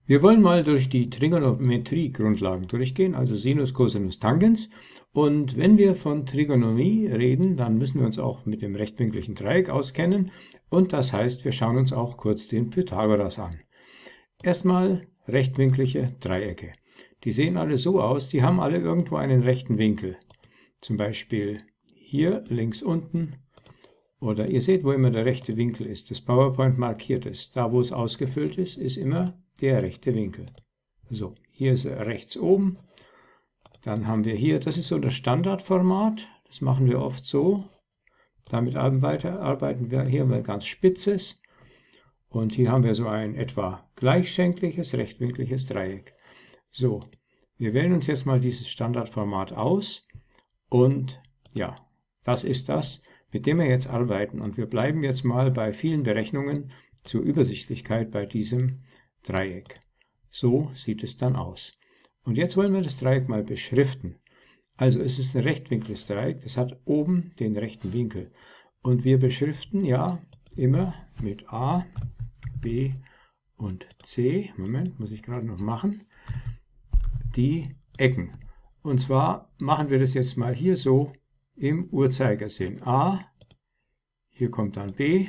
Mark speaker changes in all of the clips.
Speaker 1: Wir wollen mal durch die Trigonometrie-Grundlagen durchgehen, also Sinus, Cosinus, Tangens. Und wenn wir von Trigonomie reden, dann müssen wir uns auch mit dem rechtwinkligen Dreieck auskennen. Und das heißt, wir schauen uns auch kurz den Pythagoras an. Erstmal rechtwinklige Dreiecke. Die sehen alle so aus, die haben alle irgendwo einen rechten Winkel. Zum Beispiel hier links unten. Oder ihr seht, wo immer der rechte Winkel ist. Das PowerPoint markiert es. Da, wo es ausgefüllt ist, ist immer der rechte Winkel. So, hier ist er rechts oben. Dann haben wir hier, das ist so das Standardformat. Das machen wir oft so. Damit arbeiten wir hier mal ganz spitzes. Und hier haben wir so ein etwa gleichschenkliges, rechtwinkliges Dreieck. So, wir wählen uns jetzt mal dieses Standardformat aus. Und ja, das ist das, mit dem wir jetzt arbeiten. Und wir bleiben jetzt mal bei vielen Berechnungen zur Übersichtlichkeit bei diesem Dreieck. So sieht es dann aus. Und jetzt wollen wir das Dreieck mal beschriften. Also es ist ein rechtwinkliges Dreieck, das hat oben den rechten Winkel. Und wir beschriften ja immer mit A, B und C, Moment, muss ich gerade noch machen, die Ecken. Und zwar machen wir das jetzt mal hier so im Uhrzeigersinn. A, hier kommt dann B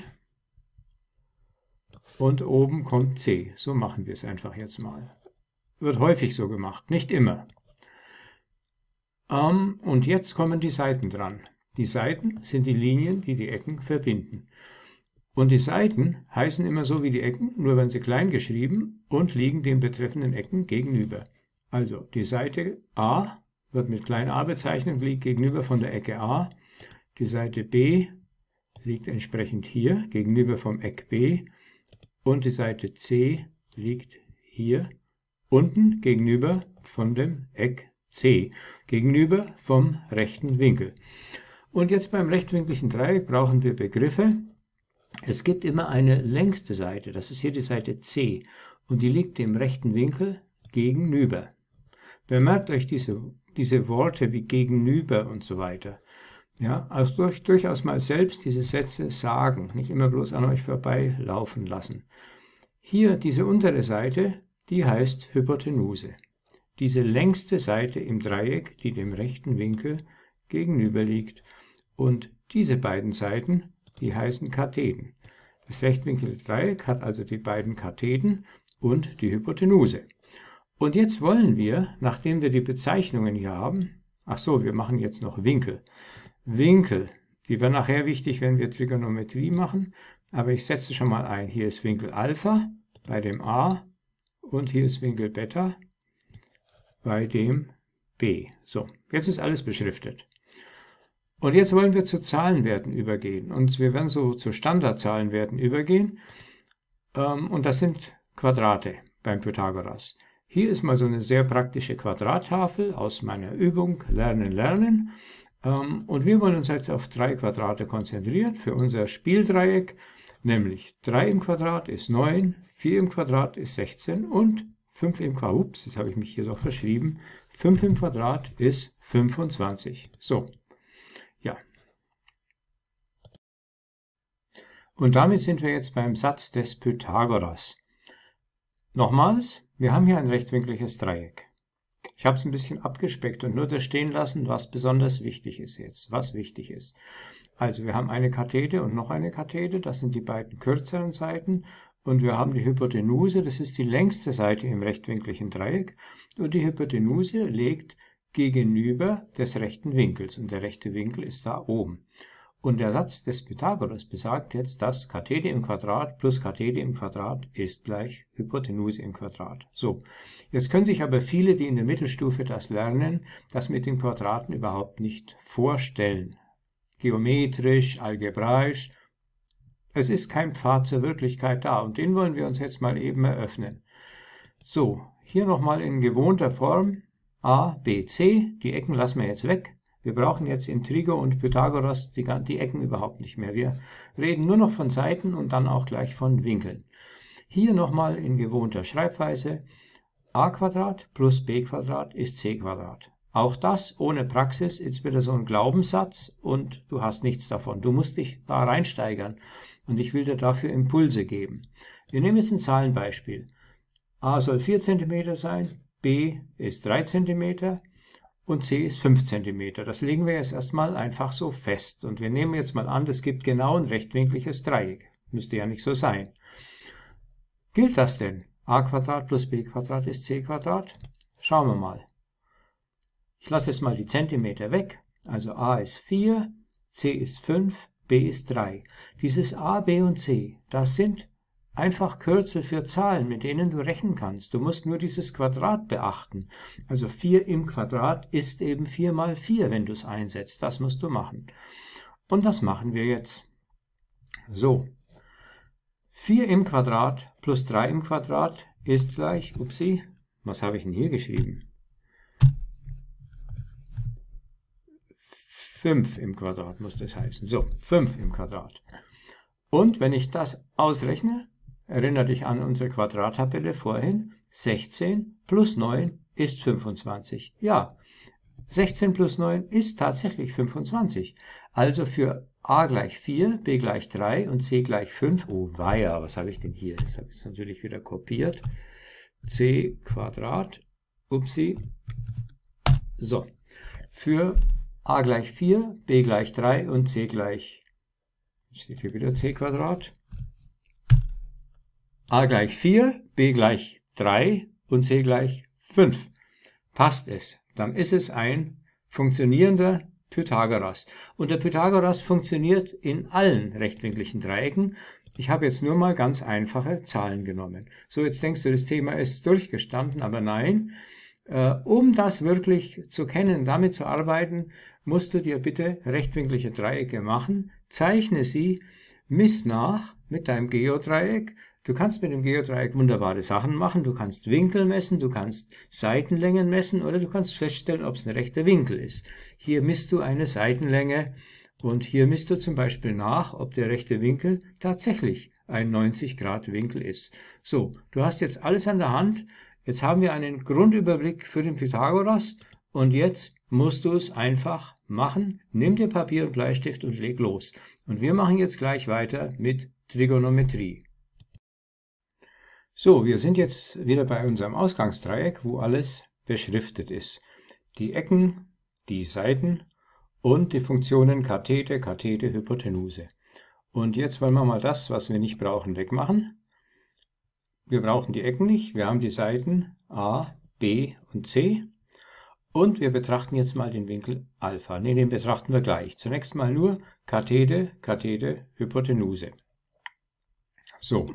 Speaker 1: und oben kommt C. So machen wir es einfach jetzt mal. Wird häufig so gemacht, nicht immer. Und jetzt kommen die Seiten dran. Die Seiten sind die Linien, die die Ecken verbinden. Und die Seiten heißen immer so wie die Ecken, nur werden sie klein geschrieben und liegen den betreffenden Ecken gegenüber. Also die Seite A wird mit klein a bezeichnet, liegt gegenüber von der Ecke A. Die Seite B liegt entsprechend hier gegenüber vom Eck B. Und die Seite C liegt hier unten gegenüber von dem Eck C, gegenüber vom rechten Winkel. Und jetzt beim rechtwinkligen Dreieck brauchen wir Begriffe. Es gibt immer eine längste Seite, das ist hier die Seite C, und die liegt dem rechten Winkel gegenüber. Bemerkt euch diese Worte wie gegenüber und so weiter. Ja, also durchaus mal selbst diese Sätze sagen, nicht immer bloß an euch vorbeilaufen lassen. Hier diese untere Seite, die heißt Hypotenuse. Diese längste Seite im Dreieck, die dem rechten Winkel gegenüber liegt. Und diese beiden Seiten, die heißen Katheten. Das rechtwinklige Dreieck hat also die beiden Katheten und die Hypotenuse. Und jetzt wollen wir, nachdem wir die Bezeichnungen hier haben, ach so, wir machen jetzt noch Winkel. Winkel, die werden nachher wichtig, wenn wir Trigonometrie machen, aber ich setze schon mal ein. Hier ist Winkel Alpha bei dem A und hier ist Winkel Beta bei dem B. So, jetzt ist alles beschriftet. Und jetzt wollen wir zu Zahlenwerten übergehen. Und wir werden so zu Standardzahlenwerten übergehen. Und das sind Quadrate beim Pythagoras. Hier ist mal so eine sehr praktische Quadrattafel aus meiner Übung Lernen. Und wir wollen uns jetzt auf 3 Quadrate konzentrieren für unser Spieldreieck. Nämlich 3 im Quadrat ist 9, 4 im Quadrat ist 16 und 5 im Quadrat, ups, jetzt habe ich mich hier doch verschrieben, 5 im Quadrat ist 25. So, ja. Und damit sind wir jetzt beim Satz des Pythagoras. Nochmals, wir haben hier ein rechtwinkliges Dreieck. Ich habe es ein bisschen abgespeckt und nur da stehen lassen, was besonders wichtig ist jetzt, was wichtig ist. Also wir haben eine Kathete und noch eine Kathete, das sind die beiden kürzeren Seiten. Und wir haben die Hypotenuse, das ist die längste Seite im rechtwinkligen Dreieck. Und die Hypotenuse liegt gegenüber des rechten Winkels. Und der rechte Winkel ist da oben. Und der Satz des Pythagoras besagt jetzt, dass Kathete im Quadrat plus Kathete im Quadrat ist gleich Hypotenuse im Quadrat. So, jetzt können sich aber viele, die in der Mittelstufe das lernen, das mit den Quadraten überhaupt nicht vorstellen. Geometrisch, algebraisch. Es ist kein Pfad zur Wirklichkeit da und den wollen wir uns jetzt mal eben eröffnen. So, hier nochmal in gewohnter Form A, B, C. Die Ecken lassen wir jetzt weg. Wir brauchen jetzt in Trigo und Pythagoras die Ecken überhaupt nicht mehr. Wir reden nur noch von Seiten und dann auch gleich von Winkeln. Hier nochmal in gewohnter Schreibweise a Quadrat plus b Quadrat ist c Quadrat. Auch das ohne Praxis ist wieder so ein Glaubenssatz und du hast nichts davon. Du musst dich da reinsteigern und ich will dir dafür Impulse geben. Wir nehmen jetzt ein Zahlenbeispiel. a soll 4 cm sein, b ist 3 cm und c ist 5 cm. Das legen wir jetzt erstmal einfach so fest. Und wir nehmen jetzt mal an, das gibt genau ein rechtwinkliges Dreieck. Müsste ja nicht so sein. Gilt das denn? A² plus b² ist c²? Schauen wir mal. Ich lasse jetzt mal die Zentimeter weg. Also a ist 4, c ist 5, b ist 3. Dieses a, b und c, das sind einfach Kürzel für Zahlen, mit denen du rechnen kannst. Du musst nur dieses Quadrat beachten. Also 4 im Quadrat ist eben 4 mal 4, wenn du es einsetzt. Das musst du machen. Und das machen wir jetzt. So. 4 im Quadrat plus 3 im Quadrat ist gleich, upsie, was habe ich denn hier geschrieben? 5 im Quadrat muss das heißen. So, 5 im Quadrat. Und wenn ich das ausrechne, erinnere dich an unsere Quadrattabelle vorhin, 16 plus 9 ist 25. Ja, 16 plus 9 ist tatsächlich 25. Also für a gleich 4, b gleich 3 und c gleich 5. Oh weia, was habe ich denn hier? Das habe ich jetzt natürlich wieder kopiert. c², upsie. So, für a gleich 4, b gleich 3 und c gleich, steht hier wieder c². a gleich 4, b gleich 3 und c gleich 5. Passt es? Dann ist es ein funktionierender Pythagoras. Und der Pythagoras funktioniert in allen rechtwinkligen Dreiecken. Ich habe jetzt nur mal ganz einfache Zahlen genommen. So, jetzt denkst du, das Thema ist durchgestanden, aber nein. Um das wirklich zu kennen, damit zu arbeiten, musst du dir bitte rechtwinklige Dreiecke machen. Zeichne sie, miss nach mit deinem Geodreieck. Du kannst mit dem Geodreieck wunderbare Sachen machen. Du kannst Winkel messen, du kannst Seitenlängen messen oder du kannst feststellen, ob es ein rechter Winkel ist. Hier misst du eine Seitenlänge und hier misst du zum Beispiel nach, ob der rechte Winkel tatsächlich ein 90 Grad Winkel ist. So, du hast jetzt alles an der Hand. Jetzt haben wir einen Grundüberblick für den Pythagoras und jetzt musst du es einfach machen. Nimm dir Papier und Bleistift und leg los. Und wir machen jetzt gleich weiter mit Trigonometrie. So, wir sind jetzt wieder bei unserem Ausgangsdreieck, wo alles beschriftet ist. Die Ecken, die Seiten und die Funktionen Kathete, Kathete, Hypotenuse. Und jetzt wollen wir mal das, was wir nicht brauchen, wegmachen. Wir brauchen die Ecken nicht, wir haben die Seiten A, B und C. Und wir betrachten jetzt mal den Winkel Alpha. Ne, den betrachten wir gleich. Zunächst mal nur Kathete, Kathete, Hypotenuse. So.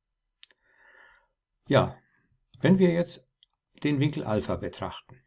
Speaker 1: Ja, wenn wir jetzt den Winkel Alpha betrachten,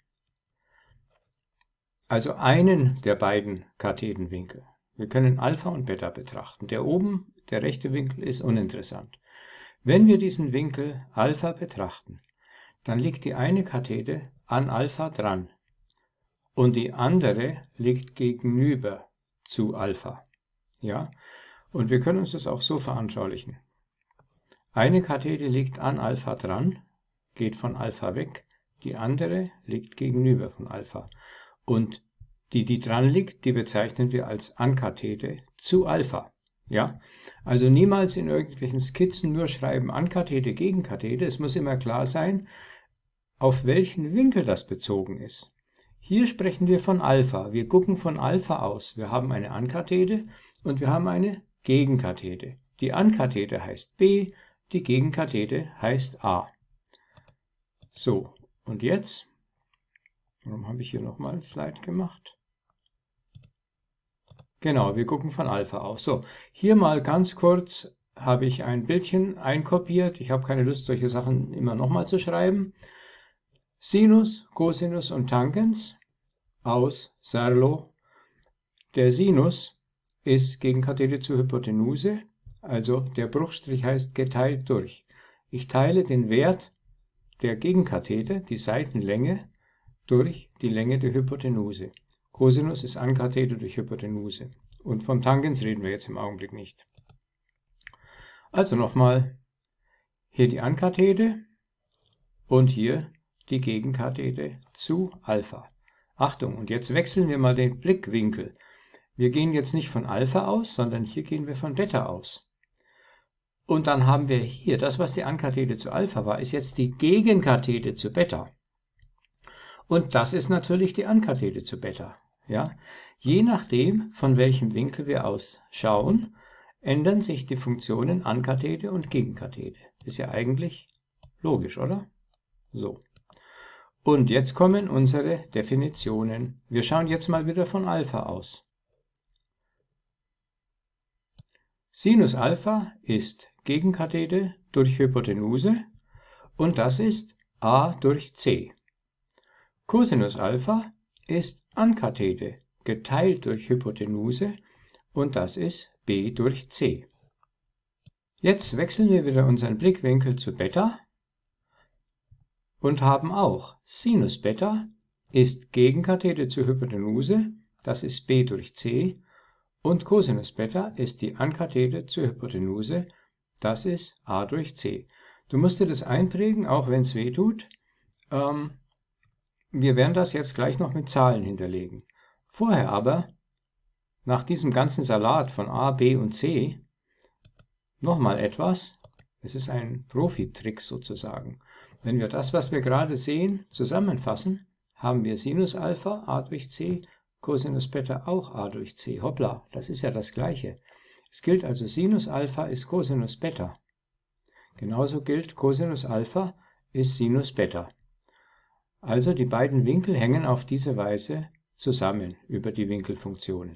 Speaker 1: also einen der beiden Kathetenwinkel, wir können Alpha und Beta betrachten. Der oben, der rechte Winkel, ist uninteressant. Wenn wir diesen Winkel Alpha betrachten, dann liegt die eine Kathete an Alpha dran und die andere liegt gegenüber zu Alpha. Ja? Und wir können uns das auch so veranschaulichen. Eine Kathete liegt an Alpha dran, geht von Alpha weg, die andere liegt gegenüber von Alpha. Und die dran liegt, die bezeichnen wir als Ankathete zu Alpha. Ja? Also niemals in irgendwelchen Skizzen nur schreiben Ankathete, Gegenkathete. Es muss immer klar sein, auf welchen Winkel das bezogen ist. Hier sprechen wir von Alpha. Wir gucken von Alpha aus. Wir haben eine Ankathete und wir haben eine Gegenkathete. Die Ankathete heißt B, die Gegenkathete heißt A. So, und jetzt, warum habe ich hier nochmal ein Slide gemacht? Genau, wir gucken von Alpha aus. So, hier mal ganz kurz habe ich ein Bildchen einkopiert. Ich habe keine Lust, solche Sachen immer nochmal zu schreiben. Sinus, Cosinus und Tangens aus Serlo. Der Sinus ist Gegenkathete zur Hypotenuse. Also der Bruchstrich heißt geteilt durch. Ich teile den Wert der Gegenkathete, die Seitenlänge, durch die Länge der Hypotenuse. Cosinus ist Ankathete durch Hypotenuse. Und vom Tangens reden wir jetzt im Augenblick nicht. Also nochmal, hier die Ankathete und hier die Gegenkathete zu Alpha. Achtung, und jetzt wechseln wir mal den Blickwinkel. Wir gehen jetzt nicht von Alpha aus, sondern hier gehen wir von Beta aus. Und dann haben wir hier, das was die Ankathete zu Alpha war, ist jetzt die Gegenkathete zu Beta. Und das ist natürlich die Ankathete zu Beta. Ja? Je nachdem, von welchem Winkel wir aus schauen, ändern sich die Funktionen Ankathete und Gegenkathete. Ist ja eigentlich logisch, oder? So. Und jetzt kommen unsere Definitionen. Wir schauen jetzt mal wieder von Alpha aus. Sinus Alpha ist Gegenkathete durch Hypotenuse und das ist a durch c. Cosinus Alpha ist Ankathete geteilt durch Hypotenuse und das ist b durch c. Jetzt wechseln wir wieder unseren Blickwinkel zu Beta und haben auch Sinus Beta ist Gegenkathete zur Hypotenuse, das ist b durch c, und Cosinus Beta ist die Ankathete zur Hypotenuse, das ist a durch c. Du musst dir das einprägen, auch wenn es weh tut. Wir werden das jetzt gleich noch mit Zahlen hinterlegen. Vorher aber, nach diesem ganzen Salat von a, b und c, nochmal etwas. Es ist ein Profi-Trick sozusagen. Wenn wir das, was wir gerade sehen, zusammenfassen, haben wir Sinus Alpha a durch c, Cosinus Beta auch a durch c. Hoppla, das ist ja das Gleiche. Es gilt also, Sinus Alpha ist Cosinus Beta. Genauso gilt, Cosinus Alpha ist Sinus Beta. Also die beiden Winkel hängen auf diese Weise zusammen über die Winkelfunktionen.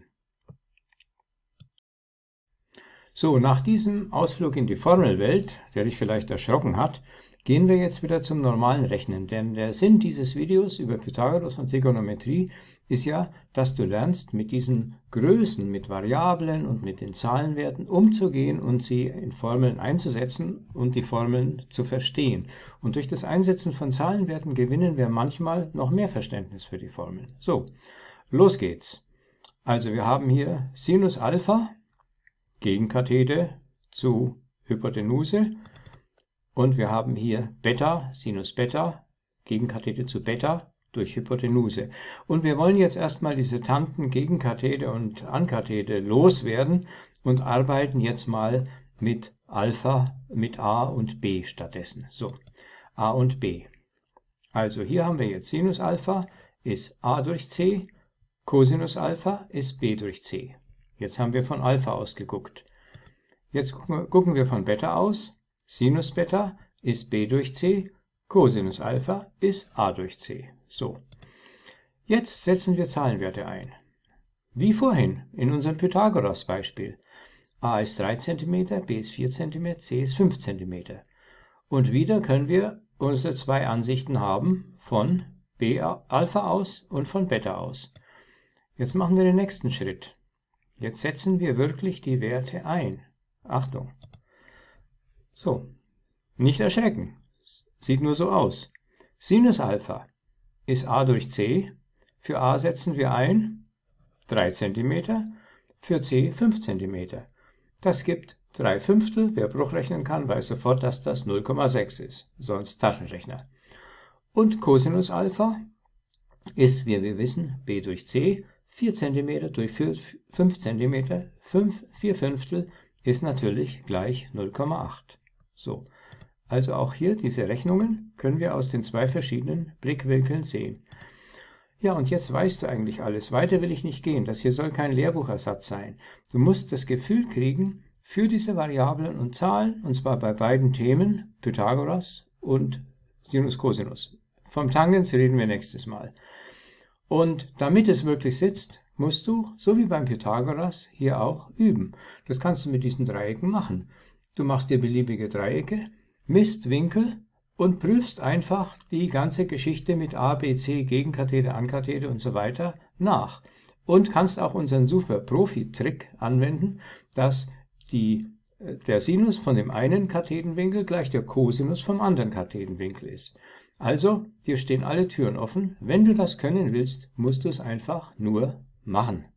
Speaker 1: So, nach diesem Ausflug in die Formelwelt, der dich vielleicht erschrocken hat, gehen wir jetzt wieder zum normalen Rechnen, denn der Sinn dieses Videos über Pythagoras und Trigonometrie ist ja, dass du lernst, mit diesen Größen, mit Variablen und mit den Zahlenwerten umzugehen und sie in Formeln einzusetzen und die Formeln zu verstehen. Und durch das Einsetzen von Zahlenwerten gewinnen wir manchmal noch mehr Verständnis für die Formeln. So, los geht's. Also wir haben hier Sinus Alpha, Gegenkathete zu Hypotenuse, und wir haben hier Beta, Sinus Beta, Gegenkathete zu Beta durch Hypotenuse. Und wir wollen jetzt erstmal diese Tanten Gegenkathete und Ankathete loswerden und arbeiten jetzt mal mit Alpha, mit a und b stattdessen. So, a und b. Also hier haben wir jetzt Sinus Alpha ist a durch c, Cosinus Alpha ist b durch c. Jetzt haben wir von Alpha ausgeguckt. Jetzt gucken wir von Beta aus. Sinus Beta ist b durch c, Cosinus Alpha ist a durch c. So, jetzt setzen wir Zahlenwerte ein. Wie vorhin in unserem Pythagoras-Beispiel. a ist 3 cm, b ist 4 cm, c ist 5 cm. Und wieder können wir unsere zwei Ansichten haben von b Alpha aus und von Beta aus. Jetzt machen wir den nächsten Schritt. Jetzt setzen wir wirklich die Werte ein. Achtung. So, nicht erschrecken. Sieht nur so aus. Sinus Alpha ist a durch c. Für a setzen wir ein 3 cm, für c 5 cm. Das gibt 3/5. Wer Bruchrechnen kann, weiß sofort, dass das 0,6 ist. Sonst Taschenrechner. Und Cosinus Alpha ist, wie wir wissen, b durch c. 4 cm durch 5 cm, 5 4/5 ist natürlich gleich 0,8. So, also auch hier diese Rechnungen können wir aus den zwei verschiedenen Blickwinkeln sehen. Ja, und jetzt weißt du eigentlich alles. Weiter will ich nicht gehen. Das hier soll kein Lehrbuchersatz sein. Du musst das Gefühl kriegen für diese Variablen und Zahlen, und zwar bei beiden Themen, Pythagoras und Sinus Cosinus. Vom Tangens reden wir nächstes Mal. Und damit es wirklich sitzt, musst du, so wie beim Pythagoras, hier auch üben. Das kannst du mit diesen Dreiecken machen. Du machst dir beliebige Dreiecke, misst Winkel und prüfst einfach die ganze Geschichte mit A, B, C, Gegenkathete, Ankathete und so weiter nach. Und kannst auch unseren super Profi-Trick anwenden, dass der Sinus von dem einen Kathetenwinkel gleich der Cosinus vom anderen Kathetenwinkel ist. Also, dir stehen alle Türen offen. Wenn du das können willst, musst du es einfach nur machen.